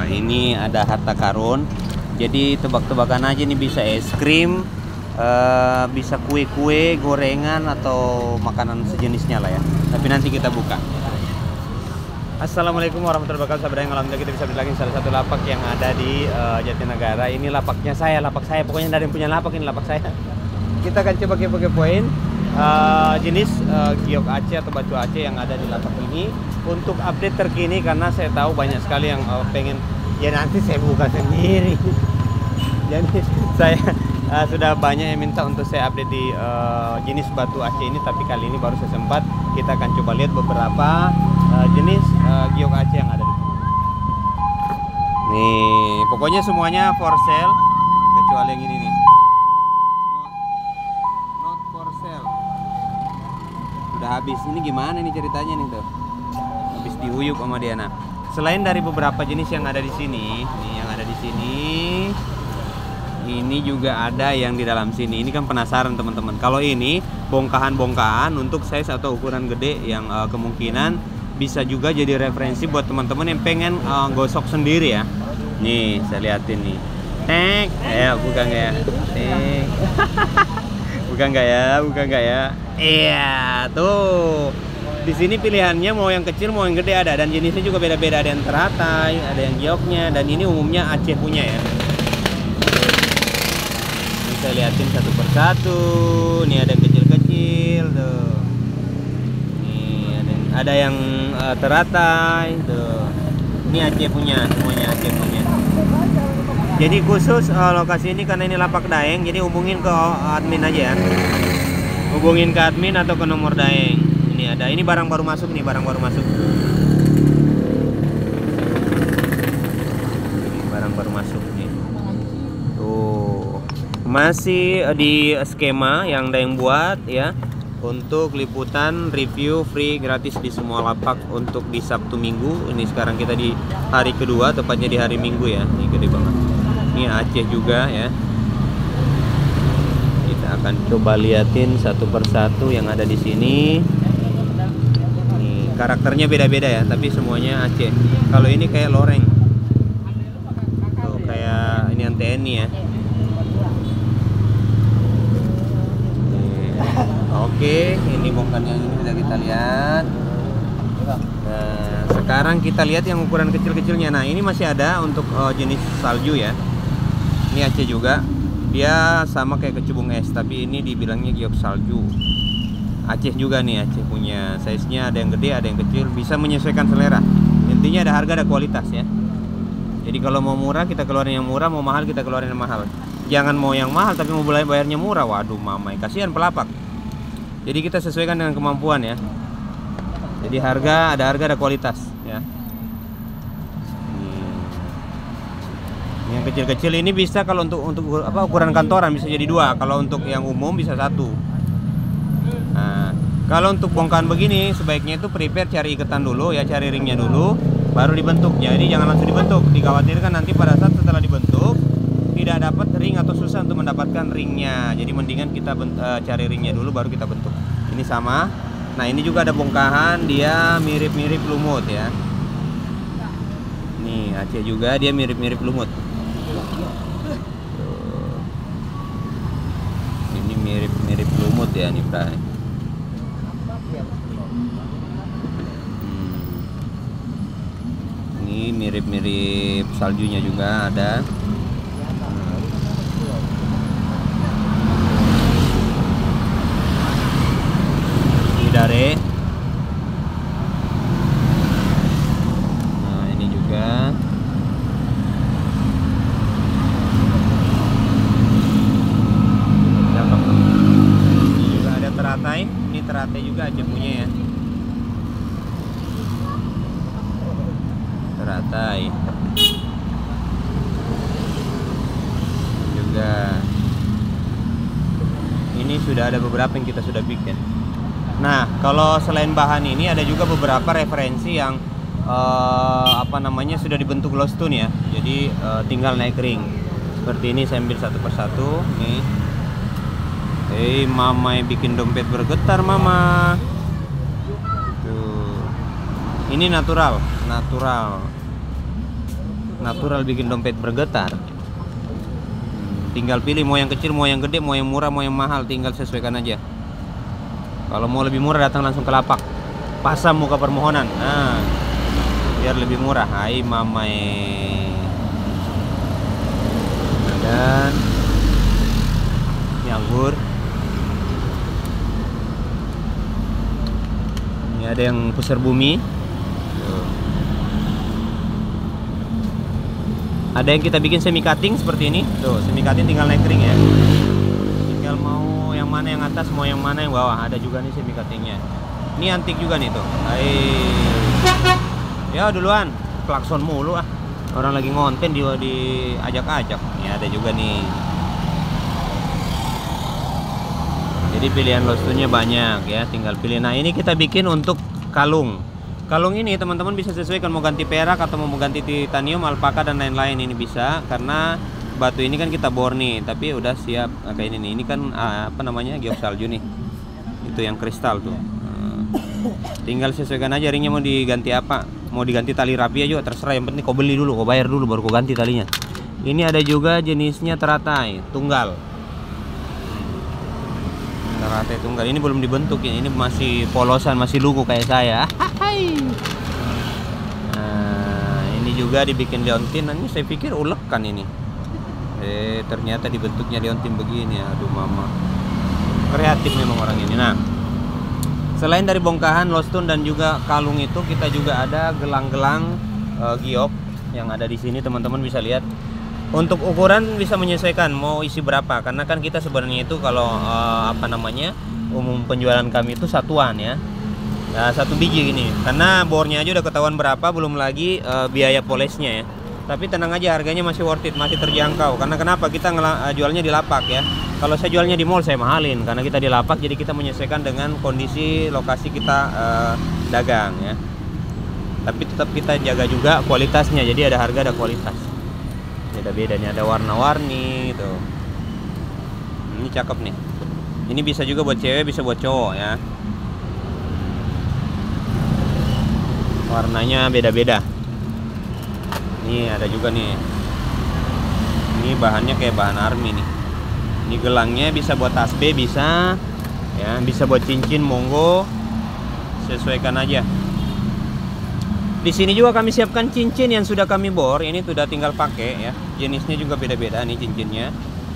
ini ada harta karun. Jadi tebak-tebakan aja nih, bisa es krim, bisa kue-kue, gorengan atau makanan sejenisnya lah ya. Tapi nanti kita buka. Assalamualaikum warahmatullahi wabarakatuh. Sahabat yang alhamdulillah kita bisa beli lagi salah satu lapak yang ada di Jatinegara. Ini lapaknya saya, lapak saya. Pokoknya dari yang punya lapak ini lapak saya. Kita akan coba kepo-kepoin jenis giok Aceh atau baco Aceh yang ada di lapak ini untuk update terkini, karena saya tahu banyak sekali yang pengen, ya nanti saya buka sendiri. Jadi saya sudah banyak yang minta untuk saya update di jenis batu Aceh ini, tapi kali ini baru saya sempat. Kita akan coba lihat beberapa jenis giok Aceh yang ada di sini. Nih, pokoknya semuanya for sale kecuali yang ini nih. Not for sale. Sudah habis. Ini gimana nih ceritanya nih tuh? Habis dihuyuk sama dia. Nah, selain dari beberapa jenis yang ada di sini, nih yang ada di sini, ini juga ada yang di dalam sini. Ini kan penasaran teman-teman. Kalau ini bongkahan-bongkahan untuk size atau ukuran gede yang kemungkinan bisa juga jadi referensi buat teman-teman yang pengen gosok sendiri ya. Nih, saya liatin nih. Bukan nggak ya? Bukan nggak ya? Bukan nggak ya? Iya, tuh. Di sini pilihannya mau yang kecil mau yang gede ada, dan jenisnya juga beda-beda. Ada yang teratai, ada yang gioknya, dan ini umumnya Aceh punya ya. Ini saya liatin satu persatu. Nih ada yang kecil-kecil tuh. Nih ada yang teratai tuh. Ini Aceh punya, semuanya Aceh punya. Jadi khusus lokasi ini karena ini lapak Daeng, jadi hubungin ke admin aja ya. Hubungin ke admin atau ke nomor Daeng. Ini ada, ini barang baru masuk nih, barang baru masuk. Ini barang baru masuk nih. Tuh. Masih di skema yang Daeng buat ya. Untuk liputan review free gratis di semua lapak untuk di Sabtu Minggu. Ini sekarang kita di hari kedua, tepatnya di hari Minggu ya. Ini gede banget. Ini Aceh juga ya. Kita akan coba liatin satu persatu yang ada di sini. Nih, karakternya beda-beda ya, tapi semuanya Aceh. Kalau ini kayak loreng. Tuh, kayak ini TNI ya. Oke, ini bongkahan yang ini sudah kita lihat. Nah, sekarang kita lihat yang ukuran kecil-kecilnya. Nah, ini masih ada untuk jenis salju ya. Ini Aceh juga. Dia sama kayak kecubung es, tapi ini dibilangnya giok salju. Aceh juga nih, Aceh punya. Size-nya ada yang gede, ada yang kecil, bisa menyesuaikan selera. Intinya ada harga, ada kualitas ya. Jadi kalau mau murah kita keluarin yang murah, mau mahal kita keluarin yang mahal. Jangan mau yang mahal tapi mau bayarnya murah. Waduh, mamai, kasihan pelapak. Jadi kita sesuaikan dengan kemampuan ya. Jadi harga, ada kualitas ya. Yang kecil-kecil ini bisa kalau untuk ukuran kantoran bisa jadi 2. Kalau untuk yang umum bisa 1. Nah, kalau untuk bongkahan begini sebaiknya itu prepare, cari iketan dulu ya, cari ringnya dulu, baru dibentuk. Jadi jangan langsung dibentuk. Dikhawatirkan nanti pada saat setelah dibentuk tidak dapat ring atau susah untuk mendapatkan ringnya. Jadi mendingan kita cari ringnya dulu baru kita bentuk. Ini sama. Nah, ini juga ada bongkahan, dia mirip-mirip lumut ya. Nih Aceh juga, dia mirip-mirip lumut. Tuh. Ini mirip-mirip lumut ya nih, Bray. Ini mirip-mirip saljunya juga ada. Dare. Nah, ini juga. Cakep. Ini juga ada teratai. Ini teratai juga Aceh punya ya. Teratai. Juga. Ini sudah ada beberapa yang kita sudah bikin. Nah, kalau selain bahan ini ada juga beberapa referensi yang sudah dibentuk glow stone ya. Jadi tinggal naik ring. Seperti ini saya ambil satu persatu nih. Mama bikin dompet bergetar mama. Tuh. Ini natural. natural bikin dompet bergetar. Tinggal pilih mau yang kecil, mau yang gede, mau yang murah, mau yang mahal, tinggal sesuaikan aja. Kalau mau lebih murah datang langsung ke lapak, pasang muka permohonan. Nah, biar lebih murah. Hai mamae. Dan ini anggur. Ini ada yang pusar bumi. Ada yang kita bikin semi cutting seperti ini. Tuh, semi cutting tinggal naik ring ya. Tinggal mau yang mana yang atas, mau yang mana yang bawah. Ada juga nih semi cuttingnya. Ini antik juga nih tuh. Hai. Ya duluan, klakson mulu ah. Orang lagi ngonten diajak-ajak. Ini ada juga nih. Jadi pilihan lostunnya banyak ya, tinggal pilih. Nah, ini kita bikin untuk kalung. Kalung ini teman-teman bisa sesuaikan mau ganti perak atau mau ganti titanium, alpaka dan lain-lain, ini bisa karena batu ini kan kita bor nih, tapi udah siap kayak ini nih. Ini kan apa namanya, giok salju nih. Itu yang kristal tuh. Tinggal sesuaikan aja ringnya mau diganti apa. Mau diganti tali rapi aja terserah, yang penting kau beli dulu, kau bayar dulu baru kau ganti talinya. Ini ada juga jenisnya teratai tunggal. Teratai tunggal ini belum dibentuk ya, ini masih polosan, masih lugu kayak saya. Nah, ini juga dibikin liontin. Nah, ini saya pikir ulek kan ini. Ternyata dibentuknya liontin begini. Aduh mama. Kreatif memang orang ini. Nah, selain dari bongkahan, lostun dan juga kalung itu, kita juga ada gelang-gelang giok yang ada di sini. Teman-teman bisa lihat. Untuk ukuran bisa menyesuaikan mau isi berapa, karena kan kita sebenarnya itu kalau apa namanya, umum penjualan kami itu satuan ya. Nah, satu biji gini. Karena bornya aja udah ketahuan berapa, belum lagi biaya polesnya ya. Tapi tenang aja, harganya masih worth it, masih terjangkau. Karena kenapa? Kita jualnya di lapak ya. Kalau saya jualnya di mall saya mahalin, karena kita di lapak, jadi kita menyesuaikan dengan kondisi lokasi kita dagang ya. Tapi tetap kita jaga juga kualitasnya, jadi ada harga ada kualitas. Beda-bedanya, ada warna-warni gitu. Ini cakep nih. Ini bisa juga buat cewek, bisa buat cowok ya. Warnanya beda-beda. Ini ada juga nih. Ini bahannya kayak bahan army nih. Ini gelangnya bisa buat tasbih, bisa ya, bisa buat cincin, monggo. Sesuaikan aja. Di sini juga kami siapkan cincin yang sudah kami bor. Ini sudah tinggal pakai ya. Jenisnya juga beda-beda nih cincinnya.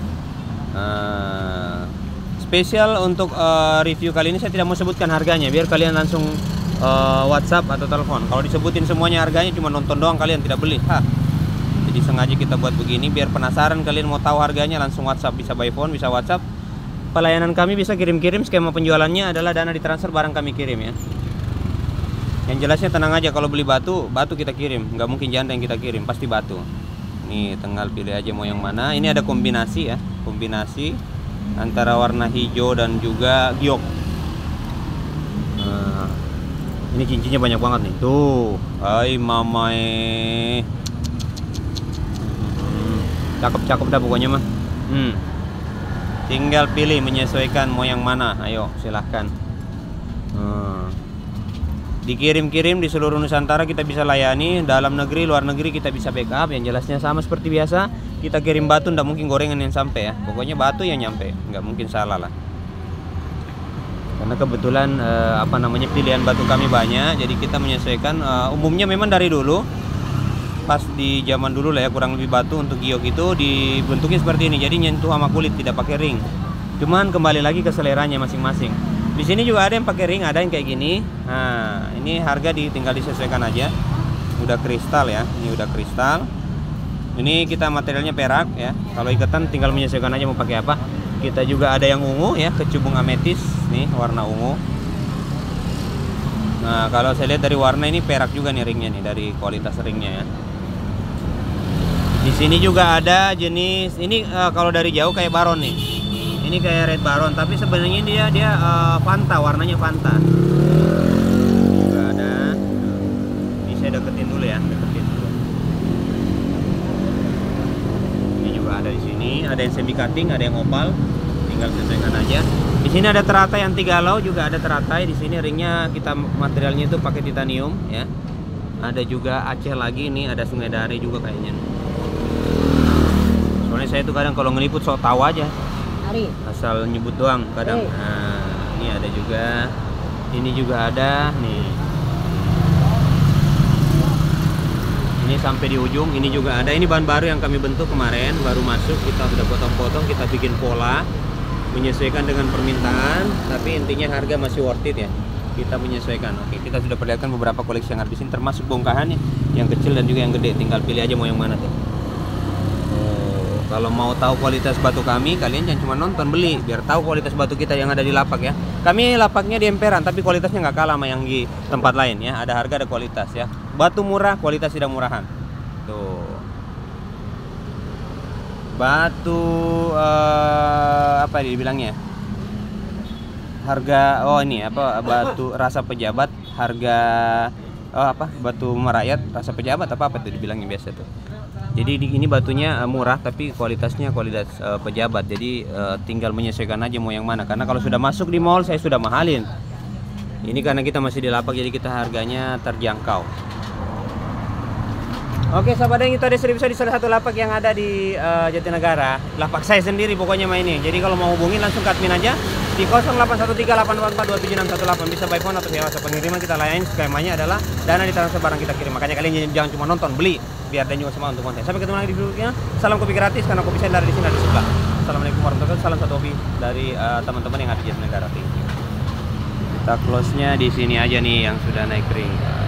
Spesial untuk review kali ini saya tidak mau sebutkan harganya, biar kalian langsung WhatsApp atau telepon. Kalau disebutin semuanya harganya, cuma nonton doang kalian tidak beli. Jadi sengaja kita buat begini biar penasaran, kalian mau tahu harganya langsung WhatsApp, bisa by phone, bisa WhatsApp. Pelayanan kami bisa kirim-kirim, skema penjualannya adalah dana ditransfer, barang kami kirim ya. Yang jelasnya tenang aja, kalau beli batu kita kirim, nggak mungkin janda yang kita kirim, pasti batu. Nih tinggal pilih aja mau yang mana. Ini ada kombinasi ya, kombinasi antara warna hijau dan juga giok. Ini cincinnya banyak banget nih, tuh. Hai mamae. Cakep-cakep dah pokoknya mah. Tinggal pilih menyesuaikan mau yang mana. Ayo silahkan. Dikirim-kirim di seluruh Nusantara kita bisa layani. Dalam negeri, luar negeri kita bisa backup. Yang jelasnya sama seperti biasa. Kita kirim batu, ndak mungkin gorengan yang sampai ya. Pokoknya batu yang nyampe, nggak mungkin salah lah. Karena kebetulan apa namanya, pilihan batu kami banyak. Jadi kita menyesuaikan. Umumnya memang dari dulu, pas di zaman dulu lah ya, kurang lebih batu untuk giok itu dibentuknya seperti ini. Jadi nyentuh sama kulit, tidak pakai ring. Cuman kembali lagi ke seleranya masing-masing. Di sini juga ada yang pakai ring, ada yang kayak gini. Nah, ini harga tinggal disesuaikan aja. Udah kristal ya, ini udah kristal. Ini kita materialnya perak ya. Kalau ikatan tinggal menyesuaikan aja mau pakai apa. Kita juga ada yang ungu ya, kecubung ametis nih, warna ungu. Nah, kalau saya lihat dari warna ini perak juga nih ringnya nih, dari kualitas ringnya ya. Di sini juga ada jenis ini, kalau dari jauh kayak baron nih. Ini kayak red baron, tapi sebenarnya dia Fanta, warnanya Fanta. Juga ada. Ini saya deketin dulu ya, deketin dulu. Ini juga ada di sini, ada yang semi cutting, ada yang opal. Tinggal sesuaikan aja. Di sini ada teratai anti galau, juga ada teratai. Di sini ringnya kita materialnya itu pakai titanium ya. Ada juga Aceh lagi nih, ada Sungai Dare juga kayaknya. Soalnya saya tuh kadang kalau ngeliput sok tahu aja. Asal nyebut doang kadang. Nah, ini ada juga. Ini juga ada nih. Ini sampai di ujung, ini juga ada. Ini bahan baru yang kami bentuk kemarin, baru masuk, kita sudah potong-potong, kita bikin pola menyesuaikan dengan permintaan, tapi intinya harga masih worth it ya. Kita menyesuaikan. Oke, kita sudah perlihatkan beberapa koleksi yang ada di sini, termasuk bongkahannya, yang kecil dan juga yang gede. Tinggal pilih aja mau yang mana tuh. Oh, kalau mau tahu kualitas batu kami, kalian jangan cuma nonton, beli, biar tahu kualitas batu kita yang ada di lapak ya. Kami lapaknya di emperan, tapi kualitasnya nggak kalah sama yang di tempat lain ya. Ada harga, ada kualitas ya. Batu murah, kualitas tidak murahan. Tuh. Batu apa dibilangnya? Harga ini apa, batu rasa pejabat, harga batu merakyat rasa pejabat apa tuh dibilangnya biasa tuh. Jadi ini batunya murah tapi kualitasnya kualitas pejabat. Jadi tinggal menyesuaikan aja mau yang mana, karena kalau sudah masuk di mall saya sudah mahalin. Ini karena kita masih di lapak, jadi kita harganya terjangkau. Oke sahabat Dayang, itu ada service di salah satu lapak yang ada di Jatinegara. Lapak saya sendiri pokoknya main ini. Jadi kalau mau hubungin langsung ke admin aja di 0813-844-27618. Bisa by phone atau via WhatsApp. Pengiriman kita layanin, skemanya adalah dana ditransfer barang kita kirim. Makanya kalian jangan cuma nonton, beli, biar dan juga semangat untuk konten. Sampai ketemu lagi di video berikutnya. Salam kopi gratis, karena kopi saya dari sini, dari sebelah. Assalamualaikum warahmatullahi wabarakatuh. Salam satu hobi dari teman-teman yang ada di Jatinegara. Kita close-nya di sini aja nih yang sudah naik ring.